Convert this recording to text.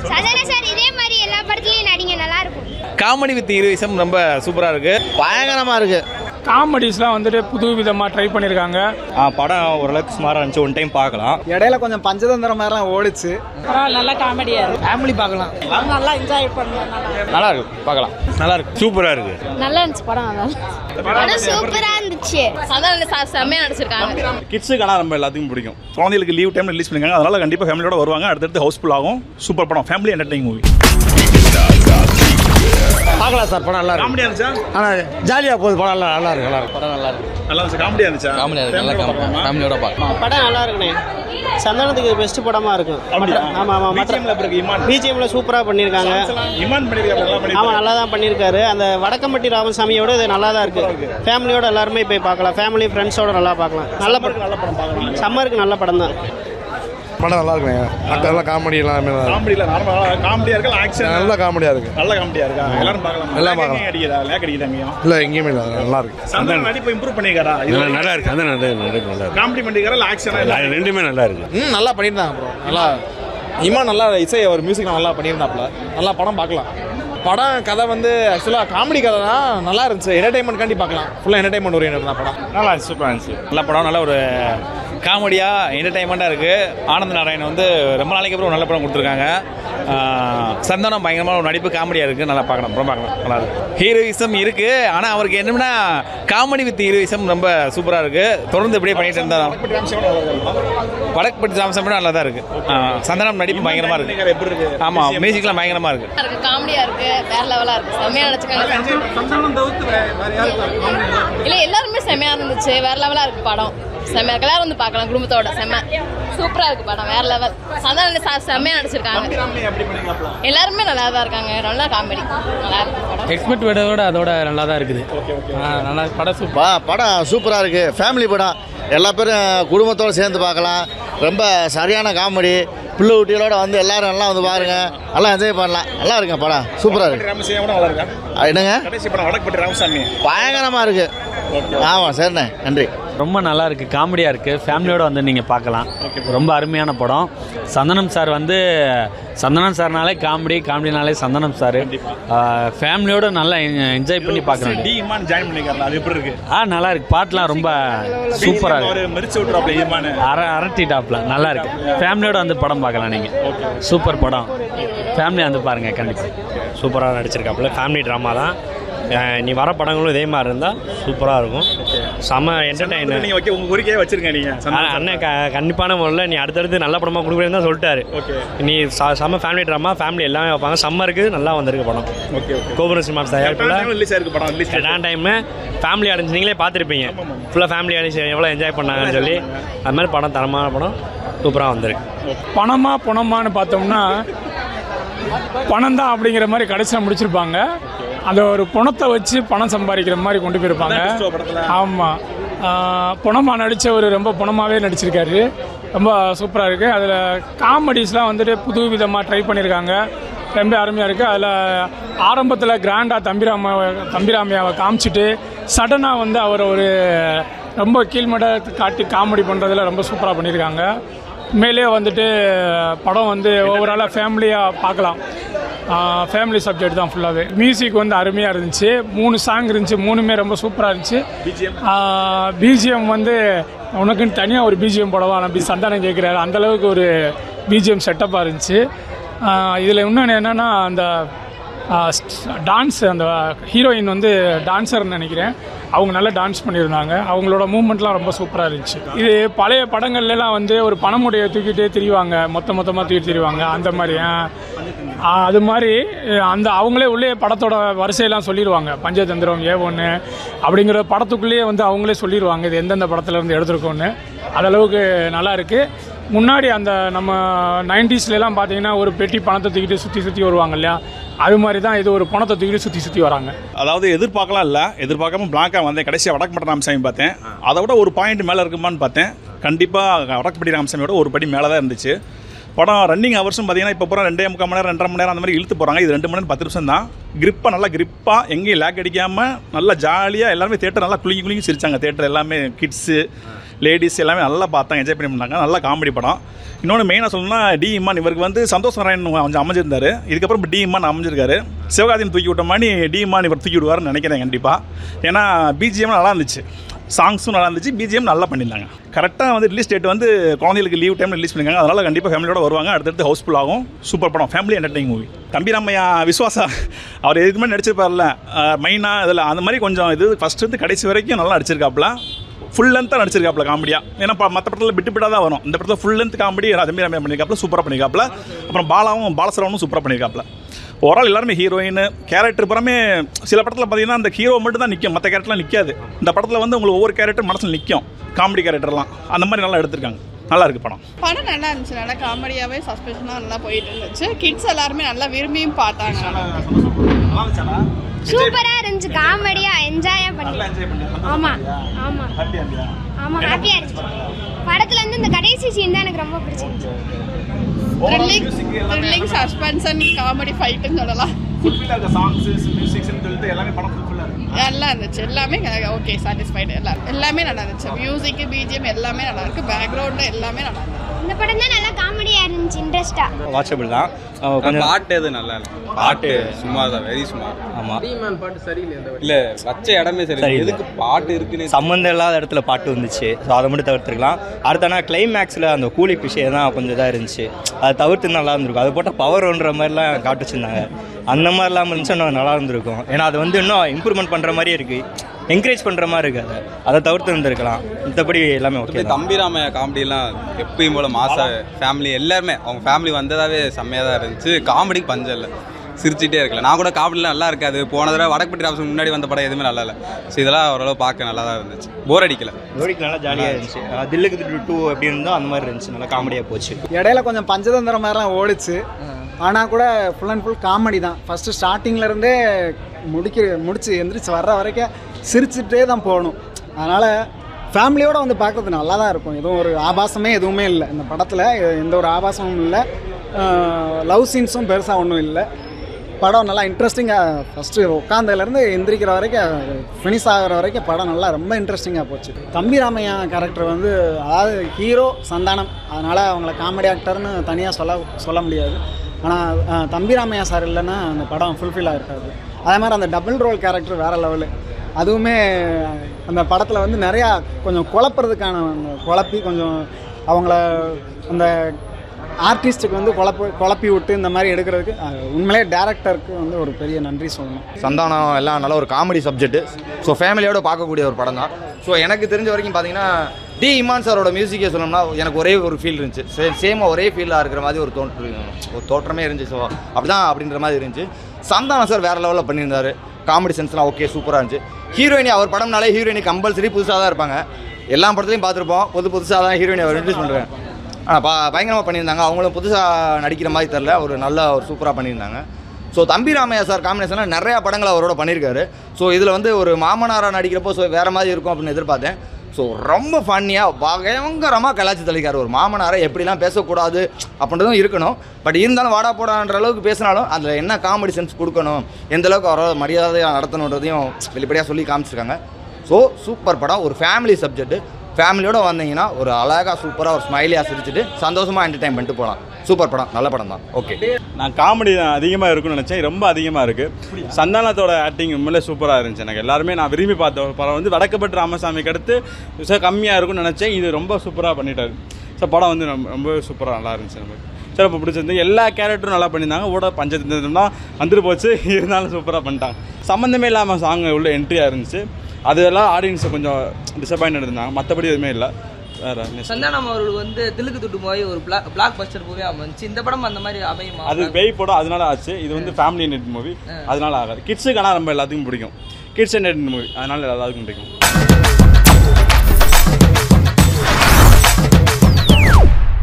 சந்தான sir இதே மாதிரி எல்லா படத்துலயும் நடிங்க, நல்லா இருக்கும். காமெடி வித் ஹீரோயிசம் ரொம்ப சூப்பராக இருக்குது, பயங்கரமாக இருக்குது. காமெடிஸ்லாம் வந்துட்டு புது விதமாக ட்ரை பண்ணியிருக்காங்க. படம் ஓரளவுக்கு சுமாராக இருந்துச்சு, ஒன் டைம் பார்க்கலாம். இடையில கொஞ்சம் பஞ்சதந்திரம் மாதிரிலாம் ஓடிச்சு. நல்லா காமெடியா இருக்கு, ஃபேமிலி பார்க்கலாம், நல்லா என்ஜாய் பண்ணலாம். நல்லா இருக்கு, பார்க்கலாம். நல்லா இருக்கு, சூப்பராக இருக்கு. நல்லா இருந்துச்சு படம். படம் சூப்பரா இருந்துச்சு. சந்தான சார் செம்மையா நடிச்சிருக்காங்க. கிட்ஸுக்கு ஆனால் ரொம்ப எல்லாத்துக்கும் பிடிக்கும். குழந்தைகளுக்கு லீவ் டைமில் ரிலீஸ் பண்ணிருக்காங்க, அதனால கண்டிப்பாக ஃபேமிலியோட வருவாங்க. அடுத்தடுத்து ஹவுஸ்ஃபுல் ஆகும். சூப்பர் படம், ஃபேமிலி என்டர்டைனிங் மூவி. பார்க்கலாம் சார், படம் நல்லா இருக்கு. காமெடியாக இருந்துச்சா? ஆனால் ஜாலியாக போகுது, படம் நல்லா இருக்கு. நல்லா இருக்கு, படம் நல்லா இருக்கு. நல்லா இருந்துச்சு, காமெடியாக இருந்துச்சா? காமெடியாக இருக்கு, நல்லா ஃபேமிலியோட பார்க்கலாம். படம் நல்லா இருக்குண்ணே. சந்தானத்துக்கு பெஸ்ட் படமாக இருக்கும். ஆமாம் ஆமாம். பிஜிஎம்ல சூப்பராக பண்ணியிருக்காங்க. ஆமாம், நல்லா தான் பண்ணியிருக்காரு. அந்த வடக்கம்பட்டி ராமசாமியோட இது நல்லா தான் இருக்குது. ஃபேமிலியோட எல்லாருமே போய் பார்க்கலாம். ஃபேமிலி ஃப்ரெண்ட்ஸோட நல்லா பார்க்கலாம். நல்ல படம், சம்மருக்கு நல்ல படம் தான். படம் நல்லா இருக்குங்க. நல்லா காமெடி எல்லாமே காமெடியில் நார்மலாக காமெடியாக இருக்கா, ஆக்ஷன் நல்லா காமெடியாக இருக்கு. நல்ல காமெடியாக இருக்கா? எல்லாரும் பார்க்கலாம். எல்லாம் பார்க்கலாம். அடிக்கிறாங்க இல்லை எங்கேயுமே இல்லை, நல்லா இருக்கு. சந்தானம் நடிப்பு இம்ப்ரூவ் பண்ணிருக்காரா? நல்லா இருக்கு, அந்த நல்லா இருக்கு. காமெடி பண்ணிருக்காரா இல்லை ஆக்ஷன்? ரெண்டுமே நல்லா இருக்கு. நல்லா பண்ணியிருந்தாங்க ப்ரோ. நல்லா இமான் நல்லா இசை, அவர் மியூசிக் நல்லா பண்ணியிருந்தாப்புல. நல்லா படம் பார்க்கலாம். படம் கதை வந்து ஆக்சுவலாக காமெடி கதை தான், நல்லா இருந்துச்சு. என்டர்டைன்மெண்ட்காண்டி பார்க்கலாம். ஃபுல்லாக என்டர்டைன்மெண்ட் ஓரியன்ட் தான் படம். நல்லா இருந்துச்சு, சூப்பராக இருந்துச்சு. நல்ல படம், நல்ல ஒரு காமெடியாக என்டர்டைன்மெண்ட்டாக இருக்குது. ஆனந்த் நாராயணன் வந்து ரொம்ப நாளைக்கு அப்புறம் நல்ல படம் கொடுத்துருக்காங்க. சந்தானம் பயங்கரமான ஒரு நடிப்பு, காமெடியாக இருக்குது, நல்லா பார்க்கலாம், படம் பார்க்கலாம், நல்லா இருக்குது. ஹீரோயிசம் இருக்குது, ஆனால் அவருக்கு என்னன்னா காமெடி வித் ஹீரோயிசம் ரொம்ப சூப்பராக இருக்குது. தொடர்ந்து இப்படியே பண்ணிட்டு இருந்தால் வடக்குப்பட்டி ராமசாமி நல்லா தான் இருக்குது. சந்தானம் நடிப்பு பயங்கரமாக இருக்குது. ஆமாம், மியூசிக்லாம் பயங்கரமாக இருக்குது. காமெடியா இருக்கு, வேற லெவலா இருக்கு, செம்மையா நடிச்சிருக்காங்க. இல்ல எல்லாருமே செம்மையா இருந்துச்சு, வேற லெவலா இருக்கு படம். செம்மையா இருக்கு, எல்லாரும் வந்து பார்க்கலாம் குடும்பத்தோட. செம்ம சூப்பரா இருக்கு படம், வேற லெவல். சந்தான சார் செம்மையா நடிச்சிருக்காங்க. எல்லாருமே நல்லா தான் இருக்காங்க, நல்லா காமெடி, நல்லா இருக்கு படம். எக்ஸ்பெக்ட் விட அதோட நல்லா தான் இருக்குது. நல்லா படம் சூப்பர். படம் சூப்பராக இருக்குது. ஃபேமிலி படம், எல்லா பேரும் குடும்பத்தோடு சேர்ந்து பார்க்கலாம். ரொம்ப சரியான காமெடி. பிள்ளை குட்டிகளோட வந்து எல்லாரும் நல்லா வந்து பாருங்க, நல்லா என்ஜாய் பண்ணலாம். நல்லா இருக்குங்க, படம் சூப்பராக இருக்கு. என்னங்க பயங்கரமாக இருக்கு. ஆமாம் சரிண்ணே, நன்றி. ரொம்ப நல்லா இருக்குது, காமெடியாக இருக்குது, ஃபேமிலியோடு வந்து நீங்கள் பார்க்கலாம். ரொம்ப அருமையான படம். சந்தனம் சார்னாலே காமெடினாலே சந்தனம் சார். ஃபேமிலியோடு நல்லா என்ஜாய் பண்ணி பார்க்கலாம். நல்லா இருக்குது, பாட்டெலாம் ரொம்ப சூப்பராக இருக்குது. அரட்டிட்டாப்ல நல்லா இருக்குது. ஃபேமிலியோடு வந்து படம் பார்க்கலாம் நீங்கள். சூப்பர் படம், ஃபேமிலி வந்து பாருங்கள் கண்டிப்பாக. சூப்பராக நடிச்சிருக்காப்புல. ஃபேமிலி ட்ராமா தான். நீ வர படங்களும் இதே மாதிரி இருந்தால் சூப்பராக இருக்கும். செம்ம என்டர்டைனர். நீங்கள் ஓகே, உங்கள் கோரிக்கையை வச்சுருங்க. நீங்கள் அண்ணன் கண்டிப்பான முறையில் நீ அடுத்தடுத்து நல்ல படமாக கொடுக்குறேன்னு தான் சொல்லிட்டாரு. நீ செம்ம ஃபேமிலி ட்ராமா, ஃபேமிலி எல்லாமே வைப்பாங்க. சம்மருக்கு நல்லா வந்திருக்கு படம். கோபுரம் சினிமாஸ் தயாரிப்பில் டைமு ஃபேமிலி ஆடியன்ஸ் நீங்களே பார்த்துருப்பீங்க. ஃபுல்லாக ஃபேமிலி ஆடியன்ஸ் எவ்வளோ என்ஜாய் பண்ணாங்கன்னு சொல்லி. அது மாதிரி படம் தரமான படம், சூப்பராக வந்திருக்கு. பணமான்னு பார்த்தோம்னா பணம் தான் அப்படிங்கிற மாதிரி கடைசியாக முடிச்சிருப்பாங்க. அந்த ஒரு பணத்தை வச்சு பணம் சம்பாதிக்கிற மாதிரி கொண்டு போயிருப்பாங்க. ஆமாம், பணமாக நடித்த ஒரு ரொம்ப பணமாகவே நடிச்சிருக்காரு. ரொம்ப சூப்பராக இருக்குது. அதில் காமெடிஸ்லாம் வந்துட்டு புது விதமாக ட்ரை பண்ணியிருக்காங்க. ரொம்ப அருமையாக இருக்குது. அதில் ஆரம்பத்தில் கிராண்டாக தம்பிராமையாவை காமிச்சிட்டு சடனாக வந்து அவர் ஒரு ரொம்ப கீழ்மட காட்டி காமெடி பண்ணுறதுல ரொம்ப சூப்பராக பண்ணியிருக்காங்க. உண்மையிலே வந்துட்டு படம் வந்து ஓவராலாக ஃபேமிலியாக பார்க்கலாம். ஃபேமிலி சப்ஜெக்ட் தான் ஃபுல்லாகவே. மியூசிக் வந்து அருமையாக இருந்துச்சு. 3 சாங் இருந்துச்சு, 3மே ரொம்ப சூப்பராக இருந்துச்சு. பிஜிஎம் வந்து உனக்குன்னு தனியாக ஒரு பிஜிஎம் போடவா அப்படி சந்தானம் கேட்குறாரு. அந்தளவுக்கு ஒரு பிஜிஎம் செட்டப்பாக இருந்துச்சு. இதில் இன்னொன்று என்னென்னா அந்த டான்ஸ், அந்த ஹீரோயின் வந்து டான்ஸர்னு நினைக்கிறேன். அவங்க நல்லா டான்ஸ் பண்ணியிருந்தாங்க. அவங்களோட மூமெண்ட்லாம் ரொம்ப சூப்பராக இருந்துச்சு. இது பழைய படங்கள்லாம் வந்து ஒரு பணமுடைய தூக்கிட்டே திரிவாங்க, மொத்தமாக தூக்கிட்டு திரிவாங்க. அந்த மாதிரி அது மாதிரி அந்த அவங்களே உள்ளே படத்தோட வரிசையெல்லாம் சொல்லிடுவாங்க. பஞ்சதந்திரம் A1 அப்படிங்கிற படத்துக்குள்ளேயே வந்து அவங்களே சொல்லிடுவாங்க இது எந்தெந்த படத்துலேருந்து எடுத்துருக்கோன்னு. அதளவுக்கு நல்லா இருக்குது. முன்னாடி அந்த நம்ம 90ஸ்லாம் பார்த்தீங்கன்னா ஒரு பெட்டி பணத்தை தூக்கிட்டு சுற்றி வருவாங்க இல்லையா, அது மாதிரி தான் இது ஒரு பணத்தை தூக்கிட்டு சுற்றி வராங்க. அதாவது எதிர்பார்க்கலாம் இல்லை, எதிர்பார்க்காம பிளாக்காக வந்தேன். கடைசியாக வடக்குப்பட்டி ராமசாமி பார்த்தேன். அதை விட ஒரு பாயிண்ட் மேலே இருக்குமான்னு பார்த்தேன். கண்டிப்பாக வடக்குப்பட்டி ராமசாமியோட ஒரு படி மேலே தான் இருந்துச்சு. படம் ரன்னிங் ஹவர்ஸும் பார்த்தீங்கன்னா இப்போ போகிற 2.25 மணி நேரம் 2.5 மணி நேரம் அந்த மாதிரி இழுத்து போகிறாங்க. இது 2 மணி நேரம் 10 நிமிஷம் தான். கிரிப்பாக நல்லா கிரிப்பாக எங்கேயும் லேக் அடிக்காமல் நல்லா ஜாலியாக எல்லாருமே தேட்டர் நல்லா குளிங்கி சிரித்தாங்க. தேட்டர் எல்லாமே கிட்ஸு லேடிஸ் எல்லாமே நல்லா பார்த்தாங்க, என்ஜாய் பண்ணி பண்ணாங்க. நல்லா காமெடி படம். இன்னொன்று மெயினாக சொல்லணும்னா டி இமான், இவருக்கு வந்து சந்தோஷ் நாராயணன் கொஞ்சம் அமைஞ்சிருந்தார். இதுக்கப்புறம் இப்போ டி இமான் அமைஞ்சிருக்காரு. சிவகார்த்திகேயன் தூக்கி விட்ட மாதிரி டி இமான் இவர் தூக்கி விடுவார்னு நினைக்கிறேன் கண்டிப்பாக. ஏன்னா பிஜிஎம் நல்லா இருந்துச்சு, சாங்ஸும் நல்லா இருந்துச்சு, பிஜிஎம் நல்லா பண்ணியிருந்தாங்க. கரெக்டாக வந்து ரிலீஸ் டேட் வந்து குழந்தைகளுக்கு லீவ் டைமில் ரிலீஸ் பண்ணியிருக்காங்க. அதனால் கண்டிப்பாக ஃபேமிலியோட வருவாங்க. அடுத்தடுத்து ஹவுஸ்ஃபுல் ஆகும். சூப்பர் படம், ஃபேமிலி என்டர்டைனிங் மூவி. தம்பி ராமையா விஸ்வாசா அவர் எதுக்கு மாதிரி நடிச்சிருப்பார்ல மெயினாக இதில் அந்த மாதிரி கொஞ்சம் இது ஃபஸ்ட்டு கடைசி வரைக்கும் நல்லா நடிச்சிருக்காப்புல. ஃபுல் லென்த்தாக நடிச்சிருக்காப்புல காமெடியாக. ஏன்னா மற்ற படத்தில் விட்டு தான் வரும். இந்த படத்தில் ஃபுல் லென்த் காமெடி தம்பி ராமையா பண்ணியிருக்காப்புல, சூப்பராக பண்ணியிருக்காப்புல. அப்புறம் பாலசரவனும் சூப்பராக பண்ணியிருக்காப்புல. ஓவரால் எல்லாருமே ஹீரோயின் கேரக்டர் புறமே சில படத்தில் பார்த்தீங்கன்னா அந்த ஹீரோ மட்டும் தான் நிற்கும், மற்ற கேரக்டர்லாம் நிற்காது. இந்த படத்தில் வந்து உங்களுக்கு ஒவ்வொரு கேரக்டர் மனசில் நிற்கும், காமெடி கேரக்டர்லாம் அந்த மாதிரி நல்லா எடுத்திருக்காங்க. நல்லா இருக்குது படம். படம் நல்லா இருந்துச்சு, நல்லா காமெடியாகவே சஸ்பென்ஷனாக நல்லா போயிட்டு இருந்துச்சு. கிட்ஸ் எல்லாருமே நல்லா விரும்பியும் பார்த்தாங்க. சூப்பராக இருந்துச்சு, காமெடியாக என்ஜாயாக பண்ணி. ஆமாம் ஆமாம் ஆமாம் ஹாப்பியாக இருந்துச்சு. படத்தில் வந்து இந்த கடைசி சீன் தான் எனக்கு ரொம்ப பிடிச்சிருந்துச்சு. த்ரில்லிங் சஸ்பென்ஸ் அண்ட் காமெடி ஃபைட்டுன்னு சொல்லலாம். நல்லா இருந்துச்சு, எல்லாமே ஓகே சாட்டிஸ்ஃபைடு. எல்லாமே நல்லா இருந்துச்சு. மியூசிக்கு பிஜிஎம் எல்லாமே நல்லா இருக்கு, பேக்ரவுண்டு எல்லாமே நல்லா இருக்கு. இந்த படம் தான் நல்லா காமெடியாக இருந்துச்சு, இன்ட்ரெஸ்ட்டாக வாட்சபிள் தான். கொஞ்சம் பாட்டு எது நல்லா இல்லை, பாட்டு சும்மா தான், வெரி சும்மா. ஆமாம், பாட்டு சரியில்லை, இல்லை வச்ச இடமே சரி, எதுக்கு பாட்டு இருக்குன்னு சம்மந்தம் இல்லாத இடத்துல பாட்டு வந்துச்சு. ஸோ அதை மட்டும் தவிர்த்துருக்கலாம். அடுத்தானா கிளைமேக்ஸில் அந்த கூலி விஷயம் தான் கொஞ்சம் இதாக இருந்துச்சு, அதை தவிர்த்து நல்லா இருந்திருக்கும். அது போட்டால் பவர் ஒன்ற மாதிரிலாம் காட்டு வச்சுருந்தாங்க. அந்த மாதிரிலாம் இருந்துச்சுன்னா நல்லா இருந்திருக்கும். ஏன்னா அது வந்து இன்னும் இம்ப்ரூவ்மெண்ட் பண்ணுற மாதிரியே இருக்குது, என்கரேஜ் பண்ணுற மாதிரி இருக்குது. அதை தவிர்த்து இருந்திருக்கலாம். மற்றபடி எல்லாமே ஓகே. தம்பி ராமையா காமெடியெலாம் எப்பயும் போல் மாசா ஃபேமிலி எல்லாருமே அவங்க ஃபேமிலி வந்ததாகவே செம்மையாக தான் இருந்துச்சு. காமெடிக்கு பஞ்சம் இல்லை, சிரிச்சிட்டே இருக்கல. நான் கூட காமெடிலாம் நல்லா இருக்காது. போன தடவை வடக்குப்பட்டி ராமசாமி முன்னாடி வந்த படம் எதுவுமே நல்லா இல்லை. ஸோ இதெல்லாம் ஓரளவு பார்க்க நல்லா தான் இருந்துச்சு, போர் அடிக்கல. நல்லா ஜாலியாக இருந்துச்சு. தில்லுக்கு தில்லு 2 எப்படி இருந்தோ அந்த மாதிரி இருந்துச்சு, நல்லா காமெடியாக போச்சு. இடையில கொஞ்சம் பஞ்சதந்திர மாதிரிலாம் ஓடிச்சு, ஆனால் கூட ஃபுல் அண்ட் ஃபுல் காமெடி தான். ஃபஸ்ட்டு ஸ்டார்டிங்லேருந்தே முடிச்சு எந்திரிச்சு வர்ற வரைக்கும் சிரிச்சுட்டே தான் போகணும். அதனால் ஃபேமிலியோடு வந்து பார்க்குறது நல்லா தான் இருக்கும். எதுவும் ஒரு ஆபாசமே எதுவுமே இல்லை இந்த படத்தில், எந்த ஒரு ஆபாசமும் இல்லை. லவ் சீன்ஸும் பெருசாக ஒன்றும் இல்லை. படம் நல்லா இன்ட்ரெஸ்டிங்காக ஃபஸ்ட்டு உட்காந்ததுலேருந்து எந்திரிக்கிற வரைக்கும் ஃபினிஷ் ஆகிற வரைக்கும் படம் நல்லா ரொம்ப இன்ட்ரெஸ்டிங்காக போச்சு. தம்பி ராமையா கேரக்டர் வந்து அதாவது ஹீரோ சந்தானம், அதனால் அவங்கள காமெடி ஆக்டர்னு தனியாக சொல்ல முடியாது. ஆனால் தம்பி ராமையா சார் இல்லைன்னா அந்த படம் ஃபுல்ஃபில் இருக்காது. அதே மாதிரி அந்த டபுள் ரோல் கேரக்டர் வேறு லெவலு. அதுவுமே அந்த படத்தில் வந்து நிறையா கொஞ்சம் குழப்புறதுக்கான குழப்பி கொஞ்சம் அவங்கள அந்த ஆர்டிஸ்ட்டுக்கு வந்து குழப்பி விட்டு இந்த மாதிரி எடுக்கிறதுக்கு உண்மையிலே டேரக்டருக்கு வந்து ஒரு பெரிய நன்றி சொல்லணும். சந்தானம் எல்லாம் நல்ல ஒரு காமெடி சப்ஜெக்ட்டு. ஸோ ஃபேமிலியோடு பார்க்கக்கூடிய ஒரு படம் தான். ஸோ எனக்கு தெரிஞ்ச வரைக்கும் பார்த்தீங்கன்னா டி இமான் சாரோட மியூசிக்கே சொல்லணும்னா எனக்கு ஒரே ஒரு ஃபீல் இருந்துச்சு. சேமாக ஒரே ஃபீலாக இருக்கிற மாதிரி ஒரு தோற்றமே இருந்துச்சு. ஸோ அப்படின்ற மாதிரி இருந்துச்சு. சந்தானம் சார் வேறு லெவலில் பண்ணியிருந்தார். காமெடி சென்ஸ்லாம் ஓகே சூப்பராக இருந்துச்சு. ஹீரோயினி அவர் படம்னாலே ஹீரோயினி கம்பல்சரி புதுசாக தான் இருப்பாங்க. எல்லா படத்துலையும் பார்த்துருப்போம், புதுசாக தான் ஹீரோயினி அவர் இன்ட்ரடியூஸ் பண்ணுறேன். ஆனால் பயங்கரமாக பண்ணியிருந்தாங்க. அவங்களும் புதுசாக நடிக்கிற மாதிரி தெரில, ஒரு சூப்பராக பண்ணியிருந்தாங்க. ஸோ தம்பி ராமையா சார் காம்பினேஷனில் நிறையா படங்கள் அவரோட பண்ணியிருக்காரு. ஸோ இதில் வந்து ஒரு மாமனாராக நடிக்கிறப்போ ஸோ வேறு மாதிரி இருக்கும் அப்படின்னு எதிர்பார்த்தேன். ஸோ ரொம்ப ஃபன்னியாக பயங்கரமாக கலாச்சி தள்ளிக்கார். ஒரு மாமனாரை எப்படிலாம் பேசக்கூடாது அப்படின்றதும் இருக்கணும். பட் இருந்தாலும் வாடா போடான்ற அளவுக்கு பேசினாலும் அதில் என்ன காமெடி சென்ஸ் கொடுக்கணும், எந்தளவுக்கு அவரோட மரியாதையாக நடத்தணுன்றதையும் வெளிப்படையாக சொல்லி காமிச்சிருக்காங்க. ஸோ சூப்பர் படம், ஒரு ஃபேமிலி சப்ஜெக்ட்டு. ஃபேமிலியோடு வந்தீங்கன்னா ஒரு அழகாக சூப்பராக ஒரு ஸ்மைலியாக சிரிச்சுட்டு சந்தோஷமாக என்டர்டைன் பண்ணிட்டு போகலாம். சூப்பர் படம், நல்ல படம் தான். ஓகே, நான் காமெடி அதிகமாக இருக்குன்னு நினச்சேன், ரொம்ப அதிகமாக இருக்குது. சந்தானத்தோட ஆக்டிங் உண்மையிலே சூப்பராக இருந்துச்சு. எனக்கு எல்லாருமே நான் விரும்பி பார்த்த படம் வந்து வடக்குப்பட்டி ராமசாமிக்கு அடுத்து கம்மியாக இருக்குன்னு நினச்சேன். இது ரொம்ப சூப்பராக பண்ணிட்டாரு. ஸோ படம் வந்து ரொம்ப சூப்பராக நல்லா இருந்துச்சு. நமக்கு சரி இப்போ பிடிச்சிருந்து எல்லா கேரக்டரும் நல்லா பண்ணியிருந்தாங்க. கூட பஞ்சத்துனா வந்துட்டு போச்சு, இருந்தாலும் சூப்பராக பண்ணிட்டாங்க. சம்மந்தமே இல்லாமல் சாங் உள்ள என்ட்ரியாக இருந்துச்சு. அதெல்லாம் ஆடியன்ஸை கொஞ்சம் டிசப்பாயின்ட் இருந்தாங்க, மற்றபடி எதுவுமே இல்லை. வேறு சந்தானம் அவர்களுக்கு வந்து தில்லுக்கு துட்டு போய் ஒரு பிளாக் பஸ்டர் மூவி அமைச்சு இந்த படம் அந்த மாதிரி அமையுமா? அது பேய் படம், அதனால ஆச்சு. இது வந்து ஃபேமிலி நெட் மூவி, அதனால ஆகாது. கிட்ஸுக்கு ஆனால் ரொம்ப எல்லாத்துக்கும் பிடிக்கும். கிட்ஸ் நெட் மூவி, அதனால எல்லாத்துக்கும் பிடிக்கும்.